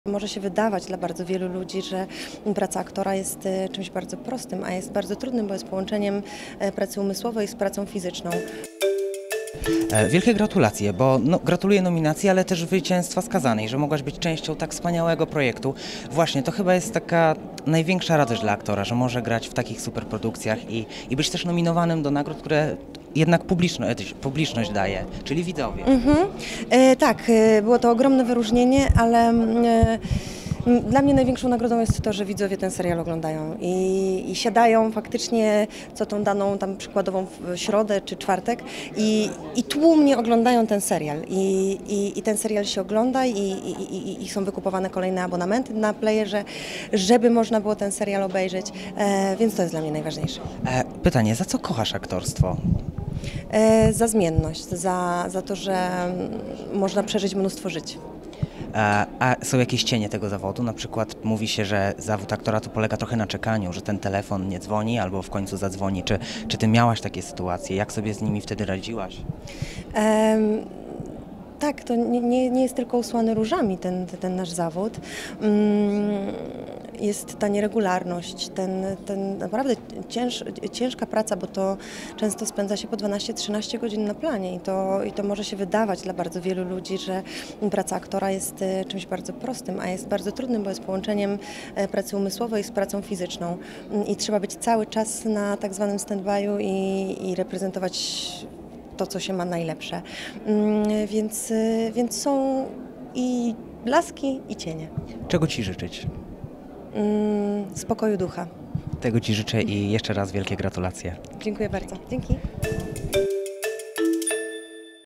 Może się wydawać dla bardzo wielu ludzi, że praca aktora jest czymś bardzo prostym, a jest bardzo trudnym, bo jest połączeniem pracy umysłowej z pracą fizyczną. Wielkie gratulacje, bo gratuluję nominacji, ale też zwycięstwa Skazanej, że mogłaś być częścią tak wspaniałego projektu. Właśnie, to chyba jest taka największa radość dla aktora, że może grać w takich superprodukcjach i być też nominowanym do nagród, które jednak publiczność daje, czyli widzowie. Tak, było to ogromne wyróżnienie, ale dla mnie największą nagrodą jest to, że widzowie ten serial oglądają i siadają faktycznie co tą daną tam przykładową w środę czy czwartek i tłumnie oglądają ten serial i ten serial się ogląda i są wykupowane kolejne abonamenty na playerze, żeby można było ten serial obejrzeć, więc to jest dla mnie najważniejsze. Pytanie, za co kochasz aktorstwo? Za zmienność, za to, że można przeżyć mnóstwo żyć. A są jakieś cienie tego zawodu? Na przykład mówi się, że zawód aktora to polega trochę na czekaniu, że ten telefon nie dzwoni albo w końcu zadzwoni. Czy ty miałaś takie sytuacje? Jak sobie z nimi wtedy radziłaś? Tak, to nie jest tylko usłany różami ten nasz zawód. Jest ta nieregularność, ten naprawdę ciężka praca, bo to często spędza się po 12-13 godzin na planie i to może się wydawać dla bardzo wielu ludzi, że praca aktora jest czymś bardzo prostym, a jest bardzo trudnym, bo jest połączeniem pracy umysłowej z pracą fizyczną i trzeba być cały czas na tak zwanym stand-by'u i reprezentować to, co się ma najlepsze. Więc są i blaski, i cienie. Czego ci życzyć? Spokoju ducha. Tego ci życzę i jeszcze raz wielkie gratulacje. Dziękuję bardzo. Dzięki.